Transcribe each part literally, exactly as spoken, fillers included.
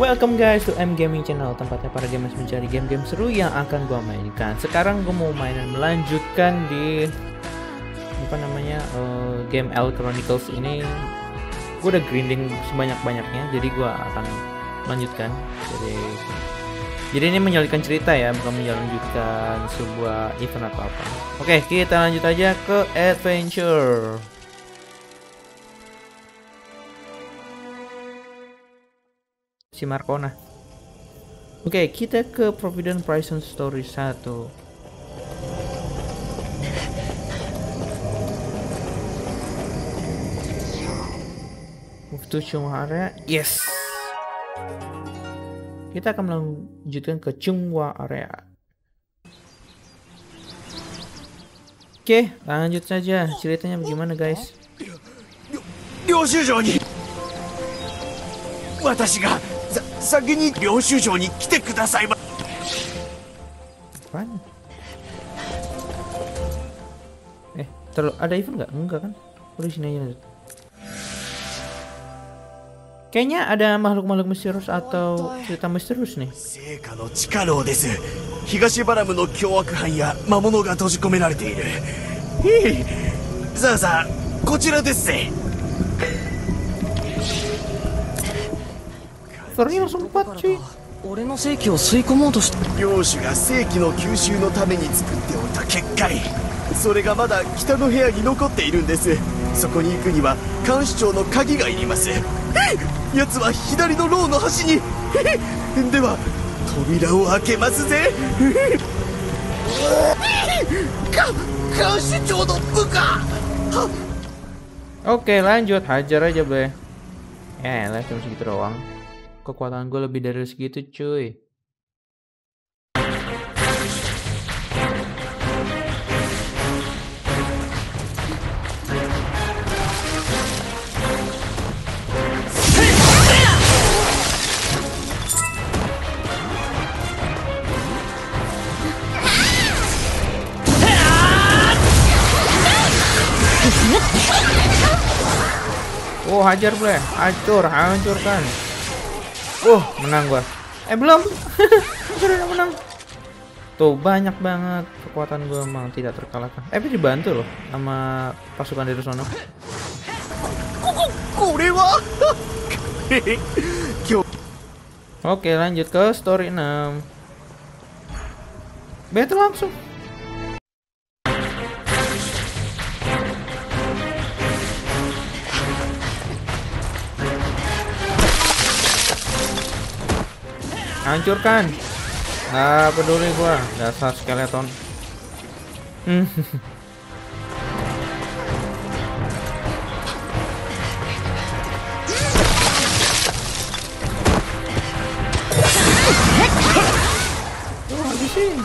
Welcome guys to M Gaming Channel, tempatnya para gamers mencari game-game seru yang akan gua mainkan. Sekarang gua mau mainan melanjutkan di apa namanya uh, game L Chronicles ini. Gua udah grinding sebanyak-banyaknya, jadi gua akan melanjutkan. Jadi jadi ini menyalurkan cerita ya, bukan melanjutkan sebuah event atau apa. Oke, kita lanjut aja ke adventure. Si Marcona. Oke, kita ke Providence Prison Story satu. Move to Chunghwa area. Yes. Kita akan melanjutkan ke Chunghwa area. Oke, lanjut saja. Ceritanya bagaimana, guys? Apaan? Eh, terlalu ada event nggak? Enggak kan? Udah sini aja. Kayaknya ada makhluk-makhluk misterius atau cerita misterius nih. Story langsung empat cuy. 俺の正気を吸い込もうとして領主が正気の吸収のために作っておいた結界、それがまだ北の部屋に残っているんです。そこに行くには監視長の鍵がいります。奴は左の牢の端に。では扉を開けますぜ。か監視長の部下。 Oke, lanjut, hajar aja bre. Ya lah, cuma segitu doang. Kekuatan gue lebih dari segitu cuy. Oh, hajar bre, hancur, hancurkan. Uh, menang gua. Eh belum. Sudah menang. Tuh banyak banget kekuatan gua emang tidak terkalahkan. Eh tapi dibantu loh sama pasukan dari sono. Oke, lanjut ke story enam. Battle langsung. Hancurkan. Nggak peduli gua, dasar skeleton. Oh, habisin.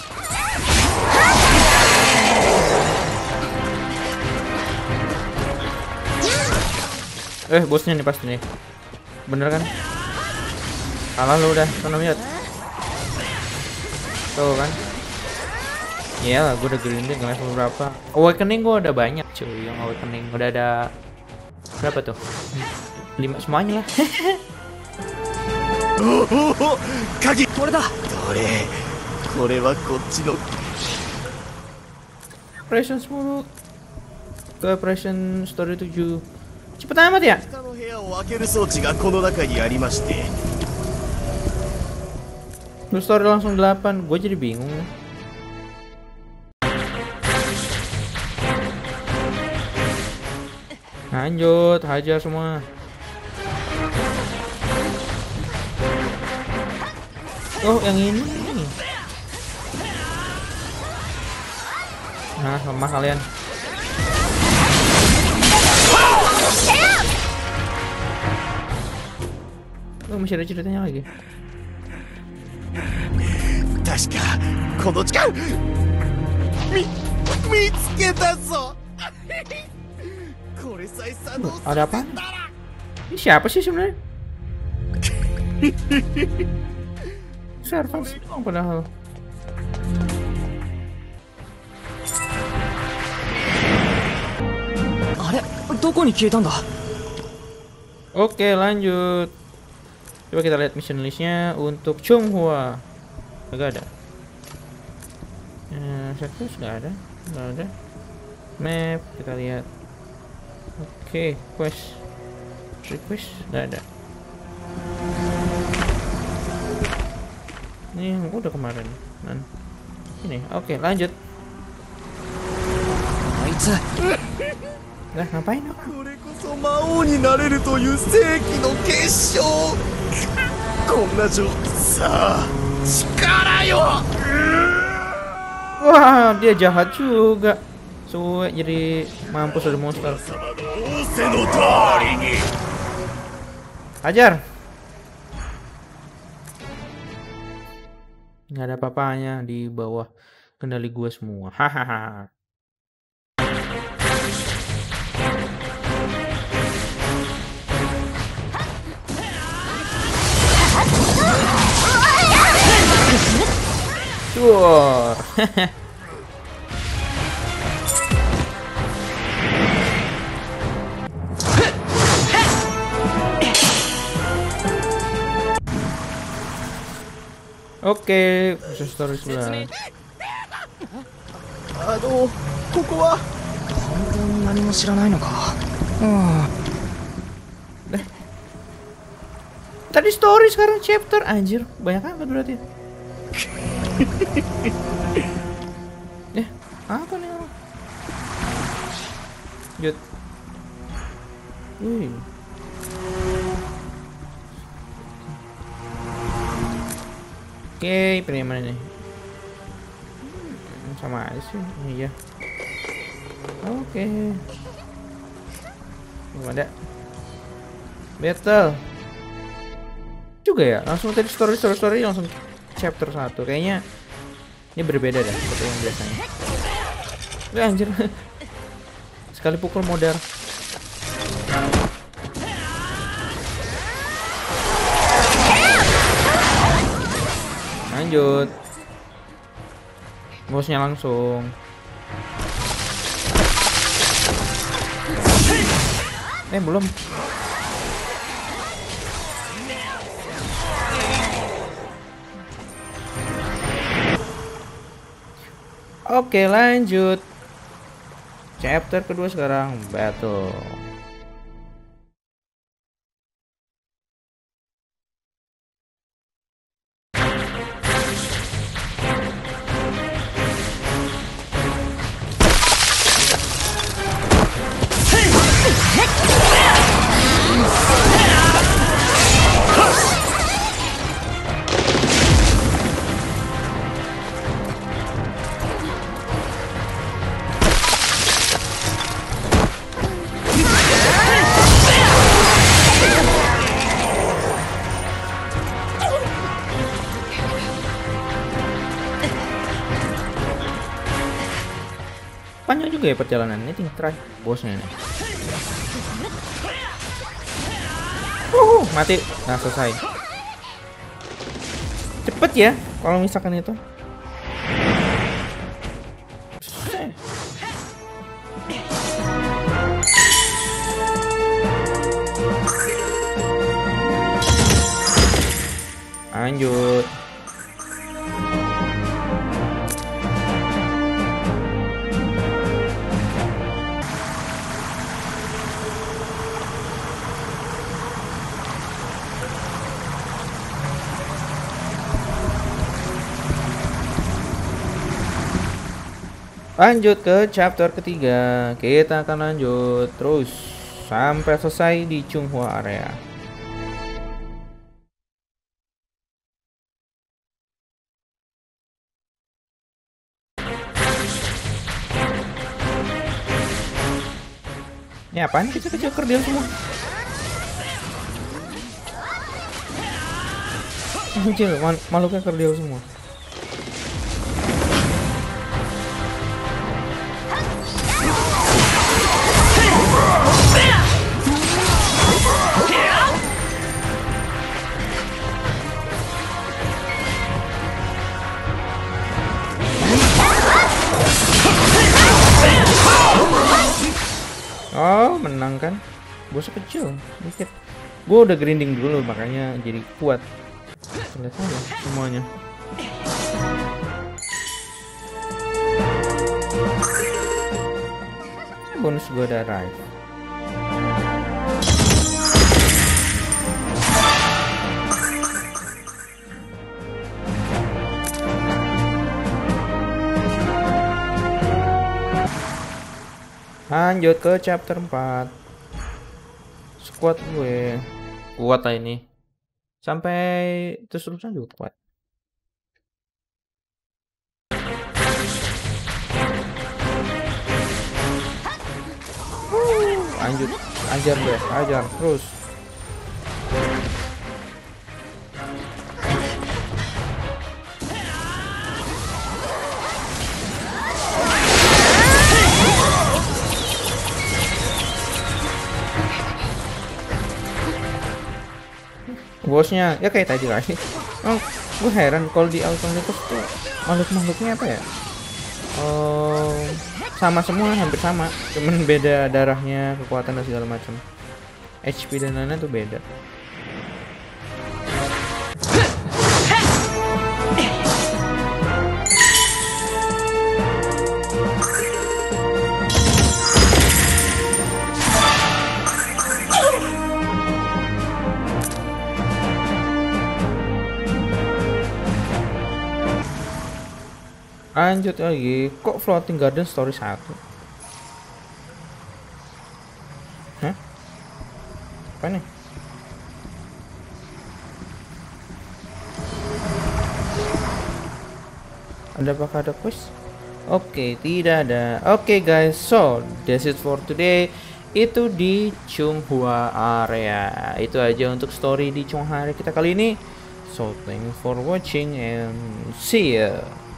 Eh, bosnya nih pasti nih. Bener kan? Kalah lu udah, sana lihat. Tuh kan. Iyalah, gue udah grinding level berapa. Awakening gue udah banyak cuy. Yang awakening udah ada berapa tuh? Lima semuanya lah. Kaki, kore da. Kore. Kore wa kotchi no. Operation sepuluh ke Operation Story tujuh. Cepet amat ya. Lu story langsung delapan, gue jadi bingung. Lanjut, hajar semua. Oh, yang ini. Nah, lemah kalian. Oh, masih ada ceritanya lagi. 確かこの力み見つけたぞ。これさえ作動させたら。 Ada apa? Ini siapa sih sebenarnya? Servants doang padahal. Are, どこに消えたんだ? Oke, lanjut. Coba kita lihat mission listnya untuk Chunghwa. Enggak ada. Eh, Circus nggak ada, nggak ada. Map kita lihat. Oke, quest, request nggak ada. Ini yang udah kemarin. Nah, ini, oke lanjut. Nah, ngapain aku? これこそ魔王になれるという世紀の結晶。こんな状さあ力よ。 Wah, dia jahat juga. Suwe jadi mampus dari monster. Ajar. Nggak ada apa-apanya di bawah kendali gue semua. Hahaha. War. Oke, bisa story sebelah. あのここは本当に何も知らないのか。うん。 Tadi story sekarang chapter, anjir, banyak amat berarti. Eh, apa nih? Jut. Wih. Oke, pilih yang mana nih? Hmm, sama aja sih, iya. Oke. Belum ada. Battle. Juga ya, langsung tadi story story story langsung chapter satu. Kayaknya ini berbeda dah seperti yang biasanya. Wih, anjir. Sekali pukul modar. Lanjut. Bosnya langsung. Eh, belum. Oke, lanjut. Chapter kedua sekarang, battle. Panjang juga ya perjalanannya, tinggal try bosnya nih. Uh, mati. Nah, selesai. Cepet ya kalau misalkan itu. Lanjut. Lanjut ke chapter ketiga. Kita akan lanjut terus sampai selesai di Chunghwa area. Ini apaan? Kecil-kecil kerdil semua. Kecil, makhluknya kerdil semua. Oh, menang kan? Bosnya kecil, dikit. Gue udah grinding dulu makanya jadi kuat. Ternyata ya semuanya. Bonus gue ada arrive. Lanjut ke chapter empat. Squad gue kuat lah ini. Sampai terus terusan juga kuat. Lanjut, ajar guys, ajar terus. Bosnya ya kayak tadi lagi. Oh, gue heran kalau di alternatif tuh makhluk-makhluknya apa ya? Oh, sama semua, hampir sama, cuman beda darahnya, kekuatan dan segala macam. H P dan lain-lain tuh beda. Lanjut lagi, kok Floating Garden story satu? Hah? Apa nih? Ada apakah ada quest? Oke, okay, tidak ada. Oke okay, guys, so that's it for today. Itu di Chunghua area. Itu aja untuk story di Chunghua area kita kali ini. So thank you for watching and see ya.